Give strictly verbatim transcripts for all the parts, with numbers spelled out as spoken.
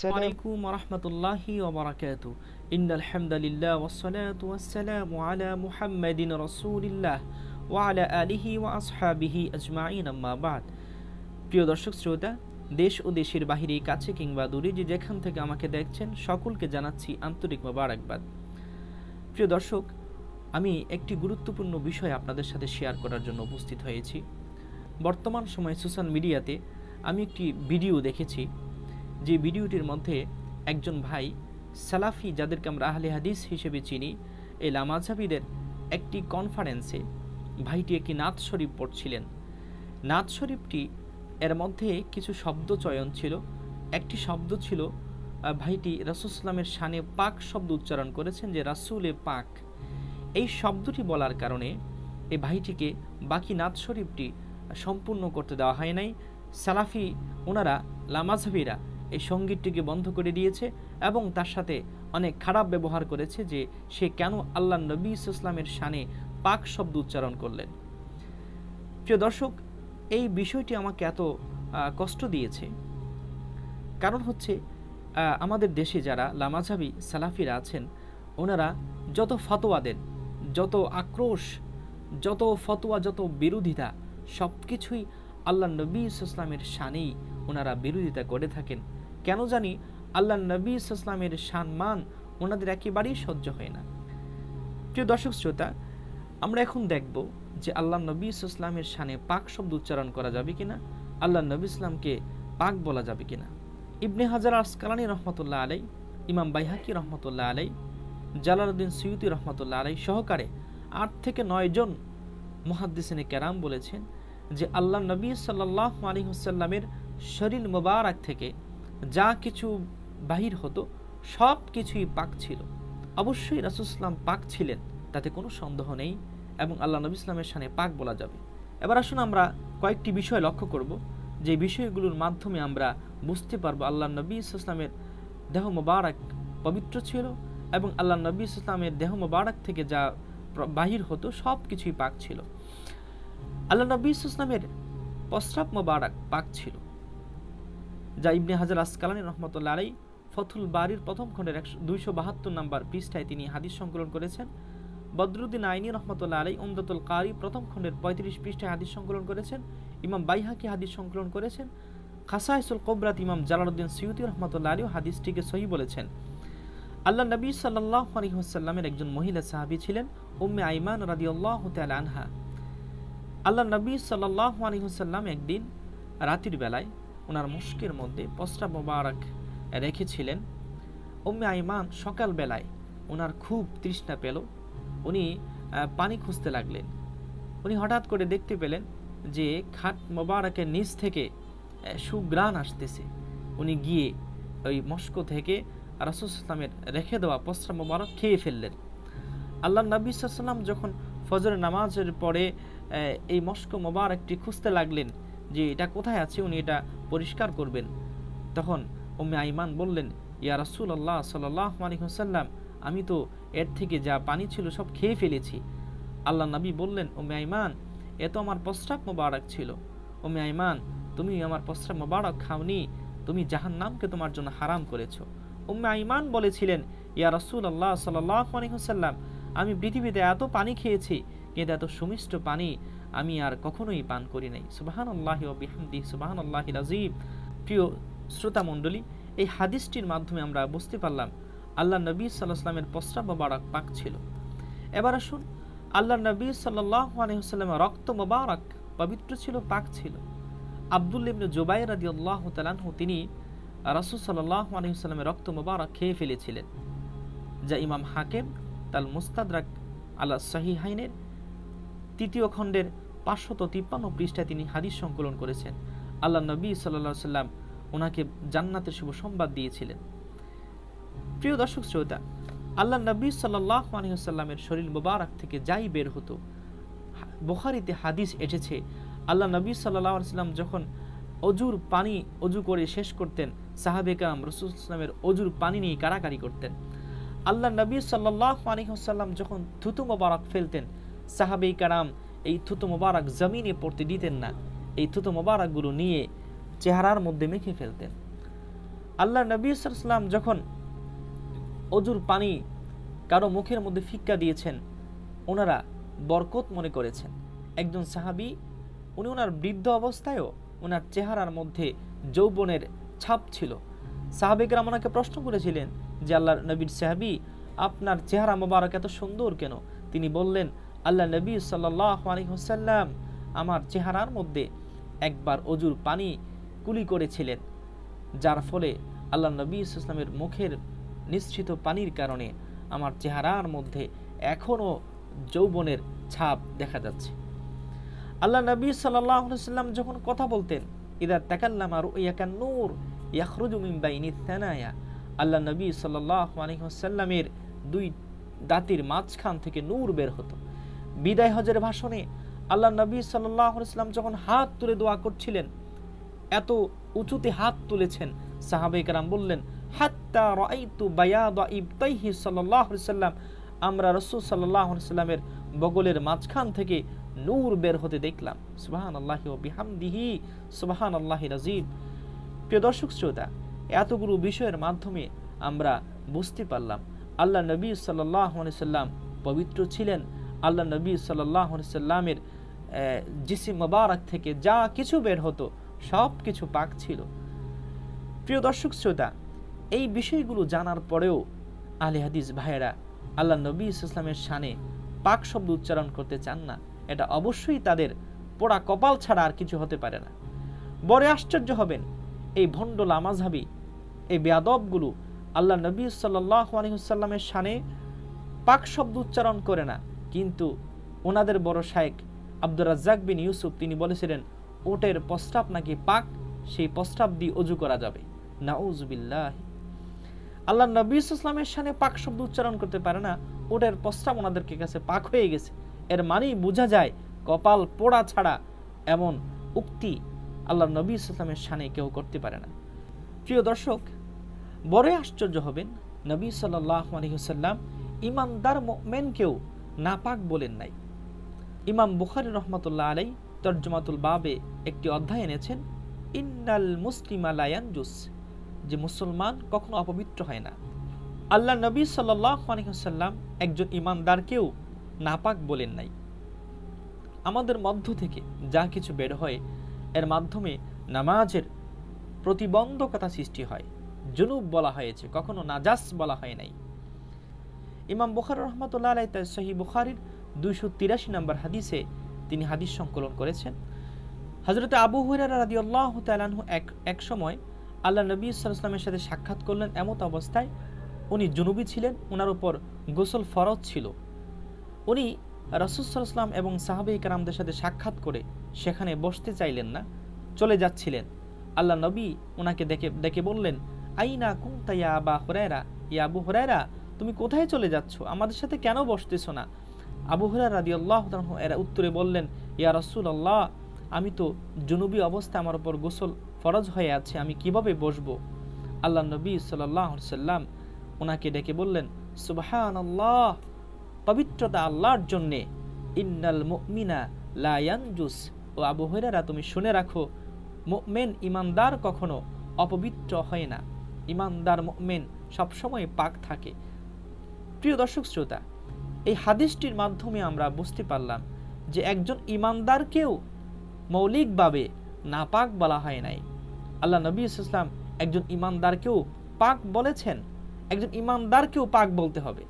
আসসালামু আলাইকুম ওয়া রাহমাতুল্লাহি ওয়া বারাকাতুহু। ইন্নাল হামদালিল্লাহ ওয়াস সালাতু ওয়াস সালামু আলা মুহাম্মাদিন রাসূলিল্লাহ ওয়া আলা আলিহি ওয়া আসহাবিহি আজমাইন, আম্মা বাদ। প্রিয় দর্শক শ্রোতা, দেশ ও দেশের বাহিরে, কাছে কিংবা দূরে যে যেখান থেকে আমাকে দেখছেন, সকলকে জানাচ্ছি আন্তরিক মোবারকবাদ। প্রিয় দর্শক, আমি একটি গুরুত্বপূর্ণ বিষয় আপনাদের সাথে শেয়ার করার জন্য উপস্থিত হয়েছি। বর্তমান সময়ে সোশ্যাল মিডিয়াতে আমি একটি ভিডিও দেখেছি, যে ভিডিওটির মধ্যে একজন ভাই সালাফি, যাদেরকে আমরা আহলে হাদিস হিসেবে চিনি, এই লামাযহাবীদের একটি কনফারেন্সে ভাইটি একটি নাত শরীফ পড়ছিলেন। নাত শরীফটি এর মধ্যে কিছু শব্দ চয়ন ছিল। একটি শব্দ ছিল, ভাইটি রাসূল সাল্লামের শানে পাক শব্দ উচ্চারণ করেছেন, যে রাসূলে পাক। এই শব্দটি বলার কারণে এই ভাইটিকে বাকি নাত শরীফটি সম্পূর্ণ করতে দেওয়া হয় নাই। সালাফি ওনারা, লামাযহাবীরা এই সঙ্গীতটিকে বন্ধ করে দিয়েছে এবং তার সাথে অনেক খারাপ ব্যবহার করেছে, যে সে কেন আল্লাহ নবী সাল্লাল্লাহু আলাইহি ওয়াসাল্লামের শানে পাক শব্দ উচ্চারণ করলেন। প্রিয় দর্শক, এই বিষয়টি আমাকে এত কষ্ট দিয়েছে, কারণ হচ্ছে আমাদের দেশে যারা লামাযহাবী সালাফিরা আছেন, ওনারা যত ফতোয়া দেন, যত আক্রোশ, যত ফতোয়া, যত বিরোধিতা, সব কিছুই আল্লাহ নবী সাল্লাল্লাহু আলাইহি ওয়াসাল্লামের শানেই ওনারা বিরোধিতা করে থাকেন। কেন জানি আল্লাহ নবী সাল্লাল্লাহু আলাইহি ওয়াসাল্লামের সম্মান ওনাদের একেবারেই সহ্য হয় না। প্রিয় দর্শক শ্রোতা, আমরা এখন দেখব যে আল্লাহ নবী সাল্লাল্লাহু আলাইহি ওয়াসাল্লামের শানে পাক শব্দ উচ্চারণ করা যাবে কিনা, আল্লাহ নবী ইসলামকে পাক বলা যাবে কিনা। ইবনে হাজার আসকালানী রহমতুল্লাহ আলাই, ইমাম বাইহাকি রহমতুল্লাহ আলাই, জালালউদ্দিন সুয়ুতি রহমতুল্লাহ আলাই সহকারে আট থেকে নয় জন মুহাদ্দিসিনে কেরাম বলেছেন যে আল্লাহ নবী সাল্লাল্লাহু আলাইহি ওয়াসাল্লামের শরীর মোবারক থেকে যা কিছু বাহির হতো সব কিছুই পাক ছিল। অবশ্যই রাসূল সাল্লাম পাক ছিলেন, তাতে কোনো সন্দেহ নেই, এবং আল্লাহ নবী ইসলামের শানে পাক বলা যাবে। এবার আসুন আমরা কয়েকটি বিষয় লক্ষ্য করব, যে বিষয়গুলোর মাধ্যমে আমরা বুঝতে পারবো আল্লাহ নবী ইসলামের দেহ মোবারক পবিত্র ছিল এবং আল্লাহ নবী ইসলামের দেহ মোবারক থেকে যা বাহির হতো সব কিছুই পাক ছিল। আল্লাহ নবী ইসলামের প্রস্রাব মোবারক পাক ছিল, যা ইবনে হাজার আসকালানী রহমতুল্লাহ আলাই ফথুল বারির প্রথম খণ্ডের দুইশো বাহাত্তর নম্বর পৃষ্ঠায় তিনি হাদিস সংকলন করেছেন। বদরুদ্দিন আইনি রহমতুল্লাহ আলাই উমদাতুল কারি প্রথম খণ্ডের পঁয়ত্রিশ পৃষ্ঠায় হাদিস সংকলন করেছেন। ইমাম বাইহাকি হাদিস সংকলন করেছেন। খাসাইসুল কুবরাত ইমাম জালালউদ্দিন সুয়ুতি রহমতুল্লাহ আলাই হাদিসটিকে সহিহ বলেছেন। আল্লাহ নবী সাল্লাল্লাহু আলাইহি ওয়াসাল্লামের একজন মহিলা সাহাবী ছিলেন উম্মে আইমান রাদিয়াল্লাহু তাআলা আনহা। আল্লাহ নবী সাল্লাল্লাহু আলাইহি ওয়াসাল্লাম একদিন রাতের বেলায় ওনার মুশকের মধ্যে প্রস্রাব মোবারক রেখেছিলেন। উম্মে আইমান সকাল বেলায় ওনার খুব তৃষ্ণা পেল, উনি পানি খুঁজতে লাগলেন। উনি হঠাৎ করে দেখতে পেলেন যে খাট মোবারকের নিচ থেকে সুঘ্রাণ আসতেছে। উনি গিয়ে ওই মস্ক থেকে রাসূল সাল্লামের রেখে দেওয়া প্রস্রাব মোবারক খেয়ে ফেললেন। আল্লাহ নবী সাল্লাল্লাহু আলাইহি ওয়াসাল্লাম যখন ফজরের নামাজের পরে এই মস্ক মোবারকটি খুঁজতে লাগলেন যে এটা কোথায় আছে, উনি এটা পরিষ্কার করবেন, তখন উম্মে আইমান বললেন, ইয়া রাসূলুল্লাহ সাল্লাল্লাহু আলাইহি ওয়াসাল্লাম, আমি তো এর থেকে যা পানি ছিল সব খেয়ে ফেলেছি। আল্লাহ নবী বললেন, উম্মে আইমান, এ তো আমার প্রস্রাব মোবারক ছিল। উম্মে আইমান, তুমি আমার প্রস্রাব মোবারক খাওনি, তুমি জাহান্নামকে তোমার জন্য হারাম করেছো। উম্মে আইমান বলেছিলেন, ইয়া রাসূলুল্লাহ সাল্লাল্লাহু আলাইহি ওয়াসাল্লাম, আমি পৃথিবীতে এত পানি খেয়েছি, কিন্তু এত সুমিষ্ট পানি আমি আর কখনোই পান করি নাই। সুবহানাল্লাহি ওয়া বিহামদিহি সুবহানাল্লাহিল আযীম। প্রিয় শ্রোতা মণ্ডলী, এই হাদিসটির মাধ্যমে আমরা বুঝতে পারলাম আল্লাহ নবী সাল্লাল্লাহু আলাইহি ওয়াসাল্লামের প্রস্রাব মোবারক পাক ছিল। এবার আসুন, আল্লাহ নবী সাল্লাল্লাহু আলাইহি ওয়াসাল্লামের রক্ত মোবারক পবিত্র ছিল, পাক ছিল। আব্দুল্লাহ ইবনে জুবাইর রাদিয়াল্লাহু তাআলা আনহু তিনি রাসূল সাল্লাল্লাহু আলাইহি ওয়াসাল্লামের রক্ত মোবারক খেয়ে ফেলেছিলেন, যা ইমাম হাকিম তাল মুস্তাদরাক আলা সহিহাইনের তৃতীয় খণ্ডের পাঁচশত তিপ্পান্ন পৃষ্ঠায় তিনি হাদিস সংকলন করেছেন। আল্লাহ নবী সাল্লাল্লাহু আলাইহি ওয়াসাল্লাম ওনাকে জান্নাতের শুভ সংবাদ দিয়েছিলেন। প্রিয় দর্শক শ্রোতা, আল্লাহ নবী সাল্লাল্লাহু আলাইহি ওয়াসাল্লামের শরীর মোবারক থেকে যাই বের হতো, বুখারীতে হাদিস এসেছে, আল্লাহ নবী সাল্লাল্লাহু আলাইহি ওয়াসাল্লাম যখন অজুর পানি অজু করে শেষ করতেন, সাহাবে কেরাম রাসূল সাল্লাল্লাহু আলাইহি ওয়াসাল্লামের অজুর পানি নিয়ে কাড়াকাড়ি করতেন। আল্লাহ নবী সাল্লাল্লাহু আলাইহি ওয়াসাল্লাম যখন থুতু মোবারক ফেলতেন, সাহাবে কেরাম এই থুতু মোবারক জমিনে পড়তে দিতেন না, এই থুতু মোবারকগুলো নিয়ে চেহারার মধ্যে মেখে ফেলতেন। আল্লাহ নবী সাল্লাল্লাহু আলাইহি ওয়াসাল্লাম যখন অজুর পানি কারো মুখের মধ্যে ফিক্কা দিয়েছেন, ওনারা বরকত মনে করেছেন। একজন সাহাবী, উনি ওনার বৃদ্ধ অবস্থায়ও ওনার চেহারার মধ্যে যৌবনের ছাপ ছিল। সাহাবে কেরাম ওনাকে প্রশ্ন করেছিলেন যে আল্লাহর নবীর সাহাবী, আপনার চেহারা মোবারক এত সুন্দর কেন? তিনি বললেন, আল্লাহ নবী সাল্লাল্লাহু আলাইহি ওয়াসাল্লাম আমার চেহারার মধ্যে একবার অজুর পানি কুলি করেছিলেন, যার ফলে আল্লাহ নবী সাল্লাল্লাহু আলাইহি ওয়াসাল্লামের মুখের নিঃসৃত পানির কারণে আমার চেহারার মধ্যে এখনো যৌবনের ছাপ দেখা যাচ্ছে। আল্লাহ নবী সাল্লাল্লাহু আলাইহি ওয়াসাল্লাম যখন কথা বলতেন, ইদা তাকাল্লামা রুইয়াকান নূর ইয়াখরুজু মিন বাইনিত থানায়া, আল্লাহ নবী সাল্লাল্লাহু আলাইহি ওয়াসাল্লামের দুই দাঁতের মাঝখান থেকে নূর বের হতো। বিদায় হজের ভাষণে আল্লাহ নবী সাল্লাল্লাহু আলাইহি ওয়াসাল্লাম যখন হাত তুলে দোয়া করছিলেন, এত উঁচুতে হাত তুলেছেন, সাহাবায়ে কেরাম বললেন, হাত্তা রাআইতু বায়াদা ইবতাইহি সাল্লাল্লাহু আলাইহি ওয়াসাল্লাম, আমরা রাসূল সাল্লাল্লাহু আলাইহি ওয়াসাল্লামের বগলের মাঝখান থেকে নূর বের হতে দেখলাম। সুবহানাল্লাহি ওয়া বিহামদিহি সুবহানাল্লাহিল আযীম। প্রিয় দর্শক শ্রোতা, এতগুলো বিষয়ের মাধ্যমে আমরা বুঝতে পারলাম আল্লাহ নবী সাল্লাল্লাহু আলাইহি ওয়াসাল্লাম পবিত্র ছিলেন। আল্লাহ নবী সাল্লাল্লাহু আলাইহি ওয়াসাল্লামের জিসিম মোবারক থেকে যা কিছু বের হতো সব কিছু পাক ছিল। প্রিয় দর্শক শ্রোতা, এই বিষয়গুলো জানার পরেও আহলে হাদিস ভাইয়েরা আল্লাহ নবী সাল্লাল্লাহু আলাইহি ওয়াসাল্লামের শানে পাক শব্দ উচ্চারণ করতে চান না। এটা অবশ্যই তাদের পোড়া কপাল ছাড়া আর কিছু হতে পারে না। বড় আশ্চর্য হবেন, এই ভণ্ড লামাযহাবী এই বেয়াদবগুলো আল্লাহ নবী সাল্লাল্লাহু আলাইহি ওয়াসাল্লামের শানে পাক শব্দ উচ্চারণ করে না, কিন্তু ওনাদের বড় শায়েখ আব্দুর রাজ্জাক বিন ইউসুফ তিনি বলেছিলেন ওটের প্রস্রাব নাকি পাক, সেই প্রস্রাব দিয়ে ওযু করা যাবে। নাউযুবিল্লাহ। আল্লাহ নবী সাল্লাল্লাহু আলাইহি ওয়াসাল্লামের শানে পাক শব্দ উচ্চারণ করতে পারে না, ওটের প্রস্রাব ওনাদের কাছে পাক হয়ে গেছে। এর মানেই বোঝা যায় কপাল পোড়া ছাড়া এমন উক্তি আল্লাহ নবী সাল্লাল্লাহু আলাইহি ওয়াসাল্লামের শানে কেউ করতে পারে না। প্রিয় দর্শক, বড় আশ্চর্য হবেন, নবী সাল্লাল্লাহু আলাইহি ওয়াসাল্লাম ঈমানদার মুমিনকেও নাপাক বলেন নাই। ইমাম বুখারী রাহমাতুল্লাহ আলাইহি তরজমাতুল বাবে একটি অধ্যায় এনেছেন, ইন্নাল মুসলিমা লা ইয়ানজুস, যে মুসলমান কখনো অপবিত্র হয় না। আল্লাহ নবী সাল্লাল্লাহু আলাইহি ওয়াসাল্লাম একজন ঈমানদারকেও নাপাক বলেন নাই। আমাদের মধ্য থেকে যা কিছু বের হয় এর মাধ্যমে নামাজের প্রতিবন্ধকতা সৃষ্টি হয়, জুনুব বলা হয়েছে, কখনো নাজাস বলা হয় নাই। ইমাম বুখারী রাহমাতুল্লাহ আলাইহি তার সহিহ বুখারীর দুইশো তিরাশি নম্বর হাদিসে তিনি হাদিস সংকলন করেছেন, হযরত আবু হুরায়রা রাদিয়াল্লাহু তাআলা আনহু এক এক সময় আল্লাহ নবী সাল্লাল্লাহু আলাইহি ওয়াসাল্লামের সাথে সাক্ষাৎ করলেন। এমত অবস্থায় উনি জুনুবী ছিলেন, ওনার উপর গোসল ফরজ ছিল। উনি রাসূল সাল্লাল্লাহু আলাইহি ওয়াসাল্লাম এবং সাহাবায়ে কেরামদের সাথে সাক্ষাৎ করে সেখানে বসতে চাইলেন না, চলে যাচ্ছিলেন। আল্লাহ নবী ওনাকে ডেকে ডেকে বললেন, আইনা কুনতা ইয়া আবা হুরায়রা, ইয়া আবু হুরায়রা, তুমি কোথায় চলে যাচ্ছ? আমাদের সাথে কেন বসতেছ না? আবু হুরায়রা রাদিয়াল্লাহু তাআলা আনহু এর উত্তরে বললেন, ইয়া রাসূলুল্লাহ, আমি তো জুনুবী অবস্থায় আমার উপর গোসল ফরজ হয়ে আছে, আমি কিভাবে বসবো? আল্লাহ নবী সাল্লাল্লাহু আলাইহি ওয়াসাল্লাম ওনাকে ডেকে বললেন, সুবহানাল্লাহ, পবিত্রতা আল্লাহর জন্য, ইন্নাল মুমিনা লা ইয়ানজুস, ও আবু হুরায়রা তুমি শুনে রাখো, মুমিন ঈমানদার কখনো অপবিত্র হয় না, ঈমানদার মুমিন সবসময় পাক থাকে। প্রিয় দর্শক শ্রোতা, এই হাদিসটির মাধ্যমে আমরা বুঝতে পারলাম যে একজন ঈমানদারকেও মৌলিকভাবে নাপাক বলা হয় নাই। আল্লাহ নবী সাল্লাল্লাহু আলাইহি ওয়াসাল্লাম একজন ঈমানদারকেও পাক বলেছেন, একজন ঈমানদারকেও পাক বলতে হবে।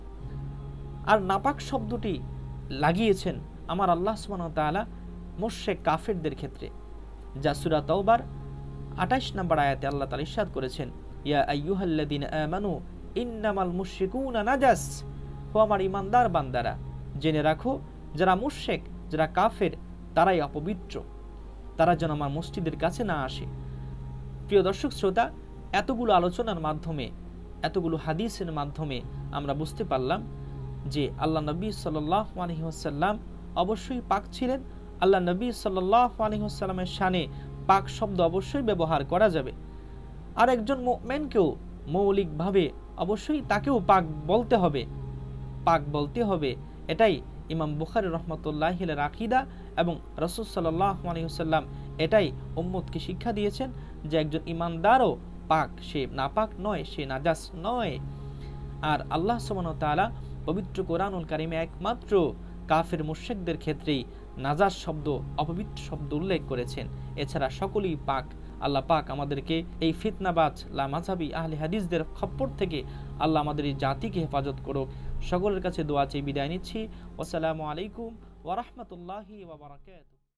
আর নাপাক শব্দটি লাগিয়েছেন আমার আল্লাহ সুবহানাহু ওয়া তাআলা মুশরিক কাফেরদের ক্ষেত্রে, যা সূরা তাওবার আটাশ নম্বর আয়াতে আল্লাহ তাআলা ইরশাদ করেছেন, ইয়া আইয়ুহাল্লাযীনা আমানু ইন্নামাল মুশরিকুনা নাজাস, ও আমার ঈমানদার বান্দারা, জেনে রাখো যারা মুশরিক, যারা কাফের, তারাই অপবিত্র, তারা যেন আমার মসজিদের কাছে না আসে। প্রিয় দর্শক শ্রোতা, এতগুলো আলোচনার মাধ্যমে, এতগুলো হাদিসের মাধ্যমে আমরা বুঝতে পারলাম যে আল্লাহ নবী সাল্লাল্লাহু আলাইহি ওয়াসাল্লাম অবশ্যই পাক ছিলেন। আল্লাহ নবী সাল্লাল্লাহু আলাইহি ওয়াসাল্লামের শানে পাক শব্দ অবশ্যই ব্যবহার করা যাবে। আর একজন মুমিনকেও মৌলিকভাবে অবশ্যই তাকেও পাক বলতে হবে, পাক বলতে হবে। এটাই ইমাম বুখারী রাহমাতুল্লাহি আলাইহির আকীদা এবং রাসূল সাল্লাল্লাহু আলাইহি ওয়াসাল্লাম এটাই উম্মতকে শিক্ষা দিয়েছেন যে একজন ঈমানদারও পাক, সে নাপাক নয়, সে নাজাস নয়। আর আল্লাহ সুবহানাহু ওয়া তাআলা পবিত্র কোরআনুল কারীমে একমাত্র কাফের মুশরিকদের ক্ষেত্রেই নাজাস শব্দ, অপবিত্র শব্দ উল্লেখ করেছেন, এছাড়া সকলেই পাক। আল্লাহ পাক আমাদেরকে এই ফিতনাবাজ লামাযহাবী আহলে হাদিসদের খপ্পর থেকে আল্লাহ আমাদের এই জাতিকে হেফাজত করুক। সকলের কাছে দোয়া চেয়ে বিদায় নিচ্ছি। আসসালামু আলাইকুম ওয়া রাহমাতুল্লাহি ওয়া বারাকাতুহু।